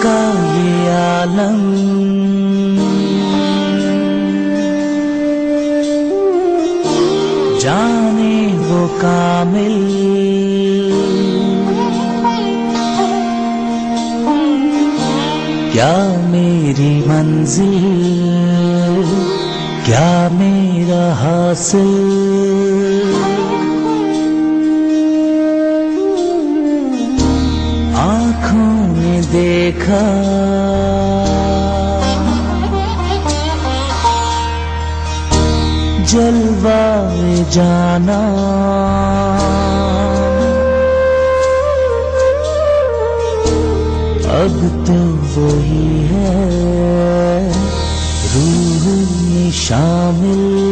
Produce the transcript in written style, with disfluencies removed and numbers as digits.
का ये आलम जाने वो कामिल क्या मेरी मंजिल क्या मेरा हासिल। आँखों ने देखा जलवाए जाना, अब तो वही है रूह में शामिल।